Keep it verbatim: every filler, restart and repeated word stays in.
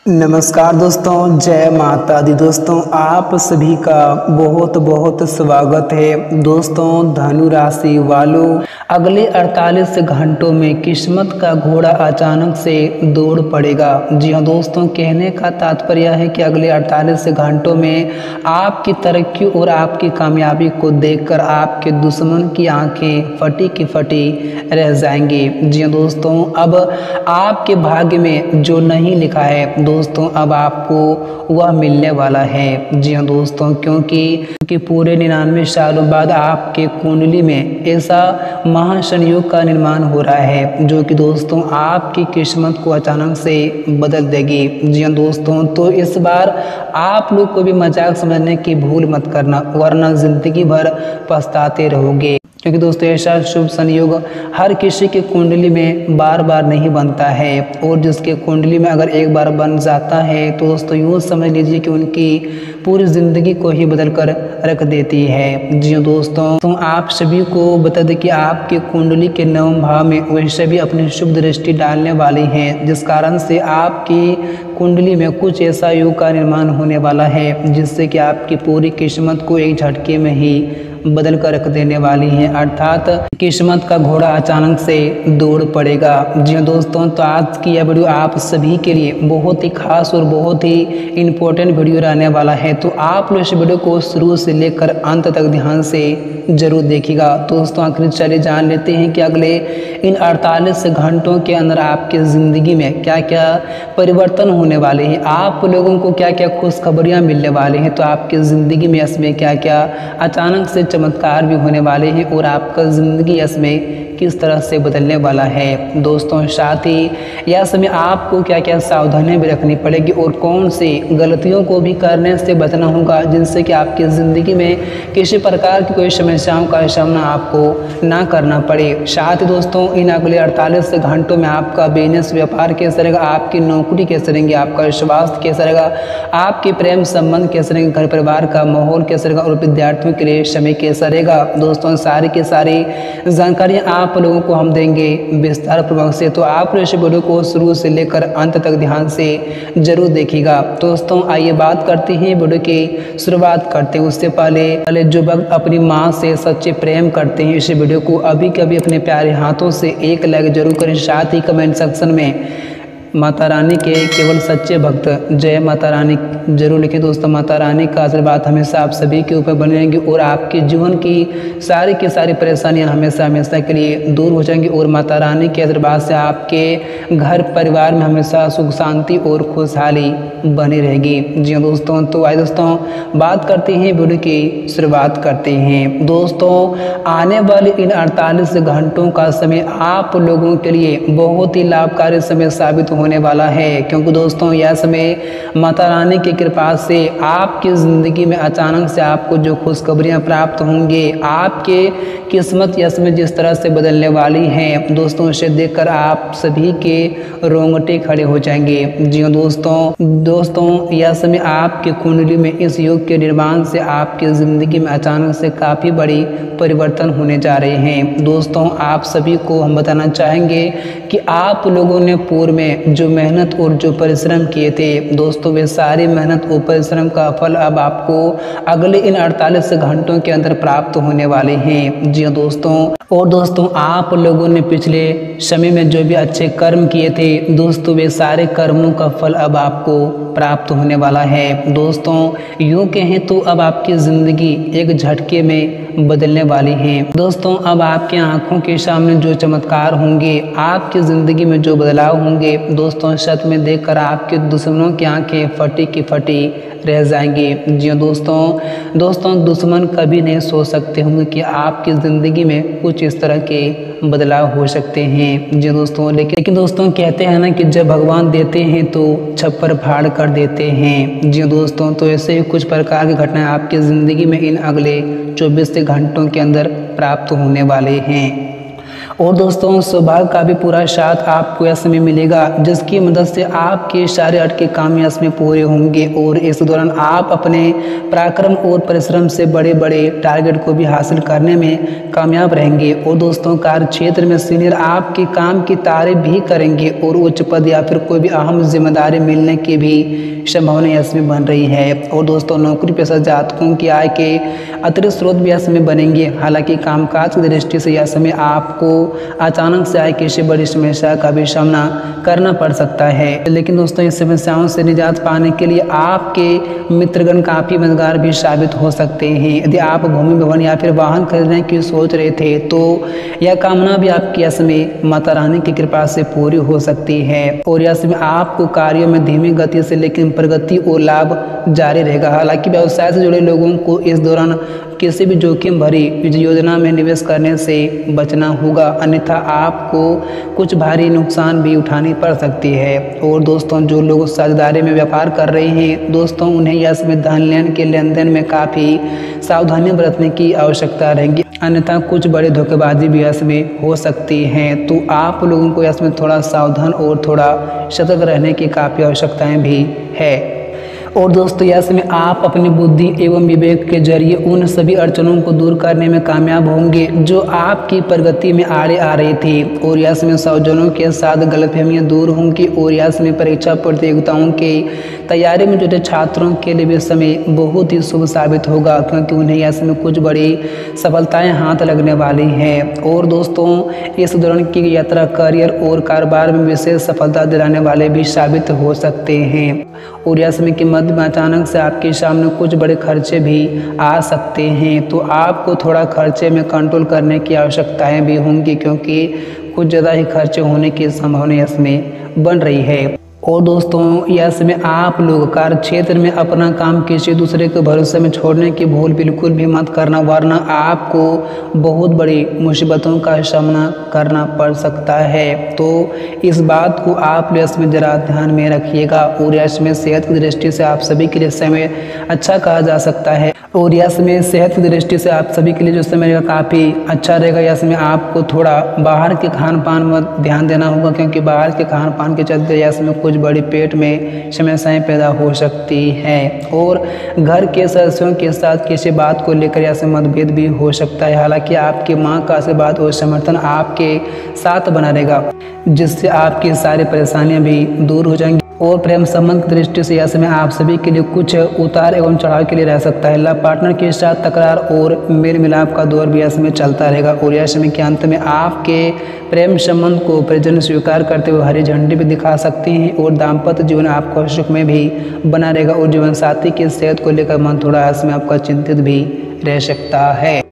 नमस्कार दोस्तों, जय माता दी। दोस्तों आप सभी का बहुत बहुत स्वागत है। दोस्तों धनु राशि वालों, अगले अड़तालीस घंटों में किस्मत का घोड़ा अचानक से दौड़ पड़ेगा। जी हाँ दोस्तों, कहने का तात्पर्य है कि अगले अड़तालीस घंटों में आपकी तरक्की और आपकी कामयाबी को देखकर आपके दुश्मन की आंखें फटी की फटी रह जाएंगी। जी हाँ दोस्तों, अब आपके भाग्य में जो नहीं लिखा है दोस्तों, अब आपको वह मिलने वाला है। जी हाँ दोस्तों, क्योंकि कि पूरे निन्यानवे सालों बाद आपके कुंडली में ऐसा महासंयोग का निर्माण हो रहा है जो कि दोस्तों आपकी किस्मत को अचानक से बदल देगी। जी हाँ दोस्तों, तो इस बार आप लोग को भी मजाक समझने की भूल मत करना, वरना जिंदगी भर पछताते रहोगे। क्योंकि दोस्तों ऐसा शुभ संयोग हर किसी के कुंडली में बार बार नहीं बनता है, और जिसके कुंडली में अगर एक बार बन जाता है तो दोस्तों यूँ समझ लीजिए कि उनकी पूरी ज़िंदगी को ही बदल कर रख देती है। जी दोस्तों, तो आप सभी को बता दें कि आपके कुंडली के नवम भाव में वैसे भी अपनी शुभ दृष्टि डालने वाली हैं, जिस कारण से आपकी कुंडली में कुछ ऐसा योग का निर्माण होने वाला है जिससे कि आपकी पूरी किस्मत को एक झटके में ही बदल कर रख देने वाली हैं, अर्थात किस्मत का घोड़ा अचानक से दौड़ पड़ेगा। जी हाँ दोस्तों, तो आज की यह वीडियो आप सभी के लिए बहुत ही खास और बहुत ही इम्पोर्टेंट वीडियो रहने वाला है, तो आप लोग इस वीडियो को शुरू से लेकर अंत तक ध्यान से जरूर देखिएगा। तो दोस्तों आखिर चलिए जान लेते हैं कि अगले इन अड़तालीस घंटों के अंदर आपकी ज़िंदगी में क्या क्या परिवर्तन होने वाले हैं, आप लोगों को क्या क्या खुशखबरियाँ मिलने वाले हैं, तो आपकी ज़िंदगी में इसमें क्या क्या अचानक से चमत्कार भी होने वाले हैं और आपका ज़िंदगी इसमें किस तरह से बदलने वाला है। दोस्तों साथ ही यह समय आपको क्या क्या सावधानियां भी रखनी पड़ेगी और कौन सी गलतियों को भी करने से बचना होगा जिनसे कि आपकी ज़िंदगी में किसी प्रकार की कोई समस्याओं का सामना आपको ना करना पड़े। साथ ही दोस्तों इन अगले अड़तालीस घंटों में आपका बिजनेस व्यापार कैसा रहेगा, आपकी नौकरी कैसे रहेंगी, आपका स्वास्थ्य कैसा रहेगा, आपके प्रेम संबंध कैसे रहेंगे, घर परिवार का माहौल कैसा रहेगा और विद्यार्थियों के लिए समय कैसा रहेगा। दोस्तों सारी की सारी जानकारियाँ आप आप लोगों को हम देंगे विस्तार पूर्वक से, तो आप इस वीडियो को शुरू से लेकर अंत तक ध्यान से जरूर देखिएगा। दोस्तों आइए बात करते हैं वीडियो की शुरुआत करते हैं उससे पहले पहले जो भक्त अपनी माँ से सच्चे प्रेम करते हैं इस वीडियो को अभी कभी अपने प्यारे हाथों से एक लाइक जरूर करें, साथ ही कमेंट सेक्शन में माता रानी के केवल सच्चे भक्त जय माता रानी जरूर लिखें। दोस्तों माता रानी का आशीर्वाद हमेशा आप सभी के ऊपर बने रहेंगे और आपके जीवन की सारी की सारी परेशानियां हमेशा हमेशा के लिए दूर हो जाएंगी और माता रानी के आशीर्वाद से आपके घर परिवार में हमेशा सुख शांति और खुशहाली बनी रहेगी। जी हाँ दोस्तों, तो आइए दोस्तों बात करते हैं वीडियो की शुरुआत करते हैं। दोस्तों आने वाले इन अड़तालीस घंटों का समय आप लोगों के लिए बहुत ही लाभकारी समय साबित होने वाला है, क्योंकि दोस्तों यह समय माता रानी की कृपा से आपकी ज़िंदगी में अचानक से आपको जो खुशखबरियां प्राप्त होंगी, आपके किस्मत यह समय जिस तरह से बदलने वाली हैं दोस्तों, इसे देखकर आप सभी के रोंगटे खड़े हो जाएंगे। जी हाँ दोस्तों दोस्तों यह समय आपके कुंडली में इस योग के निर्माण से आपकी ज़िंदगी में अचानक से काफ़ी बड़ी परिवर्तन होने जा रहे हैं। दोस्तों आप सभी को हम बताना चाहेंगे कि आप लोगों ने पूर्व में जो मेहनत और जो परिश्रम किए थे दोस्तों, वे सारी मेहनत और परिश्रम का फल अब आपको अगले इन अड़तालीस घंटों के अंदर प्राप्त होने वाले हैं। जी हाँ दोस्तों, और दोस्तों आप लोगों ने पिछले समय में जो भी अच्छे कर्म किए थे दोस्तों, वे सारे कर्मों का फल अब आपको प्राप्त होने वाला है। दोस्तों यूँ कहें तो अब आपकी ज़िंदगी एक झटके में बदलने वाली है। दोस्तों अब आपके आंखों के सामने जो चमत्कार होंगे, आपकी ज़िंदगी में जो बदलाव होंगे दोस्तों, सच में देखकर आपके दुश्मनों की आंखें फटी की फटी रह जाएंगी। जी हाँ दोस्तों दोस्तों दुश्मन कभी नहीं सोच सकते होंगे कि आपकी ज़िंदगी में कुछ इस तरह के बदलाव हो सकते हैं। जी दोस्तों लेकिन लेकिन दोस्तों कहते हैं ना कि जब भगवान देते हैं तो छप्पर फाड़ कर देते हैं। जी दोस्तों, तो ऐसे ही कुछ प्रकार की घटनाएं आपकी ज़िंदगी में इन अगले चौबीस घंटों के अंदर प्राप्त होने वाले हैं। और दोस्तों सौभाग्य का भी पूरा साथ आपको यह समय मिलेगा, जिसकी मदद से आपके सारे अटके काम यह में पूरे होंगे और इस दौरान आप अपने पराक्रम और परिश्रम से बड़े बड़े टारगेट को भी हासिल करने में कामयाब रहेंगे। और दोस्तों कार्य क्षेत्र में सीनियर आपके काम की तारीफ भी करेंगे और उच्च पद या फिर कोई भी अहम जिम्मेदारी मिलने की भी संभावना इसमें बन रही है। और दोस्तों नौकरी पेशा जातकों की आय के अतिरिक्त स्रोत भी यह में बनेंगे। हालांकि कामकाज की दृष्टि से यह समय आपको अचानक से आए किसी बड़ी समस्या का भी सामना करना पड़ सकता है, लेकिन दोस्तों इस समस्याओं से निजात पाने के लिए आपके मित्रगण काफी मददगार भी साबित हो सकते हैं। यदि आप भूमि भवन या फिर वाहन खरीदने की सोच रहे थे तो यह कामना भी आपकी समय माता रानी की कृपा से पूरी हो सकती है और यह समय आपको कार्यों में धीमी गति से लेकिन प्रगति और लाभ जारी रहेगा। हालांकि व्यवसाय से जुड़े लोगों को इस दौरान किसी भी जोखिम भरी योजना में निवेश करने से बचना होगा, अन्यथा आपको कुछ भारी नुकसान भी उठानी पड़ सकती है। और दोस्तों जो लोग साझेदारी में व्यापार कर रहे हैं दोस्तों उन्हें यह समय धन लेन के लेन देन में काफ़ी सावधानी बरतने की आवश्यकता रहेगी, अन्यथा कुछ बड़े धोखेबाजी भी इसमें हो सकती हैं। तो आप लोगों को इसमें थोड़ा सावधान और थोड़ा सतर्क रहने की काफ़ी आवश्यकताएँ भी है। और दोस्तों यह समय आप अपनी बुद्धि एवं विवेक के जरिए उन सभी अड़चनों को दूर करने में कामयाब होंगे जो आपकी प्रगति में आड़े आ रही थी। और यह समय स्वजनों के साथ गलतफहमियां दूर होंगी और यह समय परीक्षा प्रतियोगिताओं की तैयारी में जुटे छात्रों के लिए भी समय बहुत ही शुभ साबित होगा, क्योंकि उन्हें यह समय कुछ बड़ी सफलताएं हाथ लगने वाली हैं। और दोस्तों इस दौरान की यात्रा करियर और कारोबार में विशेष सफलता दिलाने वाले भी साबित हो सकते हैं। और यह समय की मध्य में अचानक से आपके सामने कुछ बड़े खर्चे भी आ सकते हैं, तो आपको थोड़ा खर्चे में कंट्रोल करने की आवश्यकताएं भी होंगी, क्योंकि कुछ ज़्यादा ही खर्चे होने की संभावना इसमें बन रही है। और दोस्तों यह समय आप लोग कार्य क्षेत्र में अपना काम किसी दूसरे के भरोसे में छोड़ने की भूल बिल्कुल भी मत करना, वरना आपको बहुत बड़ी मुसीबतों का सामना करना पड़ सकता है। तो इस बात को आप इसमें ज़रा ध्यान में रखिएगा। और इसमें सेहत की दृष्टि से आप सभी के लिए समय अच्छा कहा जा सकता है और यह समय सेहत की दृष्टि से आप सभी के लिए जो समय रहेगा काफ़ी अच्छा रहेगा। यह समय आपको थोड़ा बाहर के खान पान में ध्यान देना होगा, क्योंकि बाहर के खान पान के चलते यह समय कुछ बड़ी पेट में समस्याएं पैदा हो सकती हैं और घर के सदस्यों के साथ किसी बात को लेकर यह मतभेद भी हो सकता है। हालांकि आपकी मां का आशीर्वाद और समर्थन आपके साथ बना रहेगा, जिससे आपकी सारी परेशानियां भी दूर हो जाएंगी। और प्रेम संबंध की दृष्टि से यह समय आप सभी के लिए कुछ उतार एवं चढ़ाव के लिए रह सकता है। लव पार्टनर के साथ तकरार और मेल मिलाप का दौर भी यह समय चलता रहेगा और यह समय के अंत में आपके प्रेम संबंध को परिजन स्वीकार करते हुए हरी झंडी भी दिखा सकते हैं और दाम्पत्य जीवन आपको सुख में भी बना रहेगा। और जीवन साथी की सेहत को लेकर मन थोड़ा इसमें आपका चिंतित भी रह सकता है।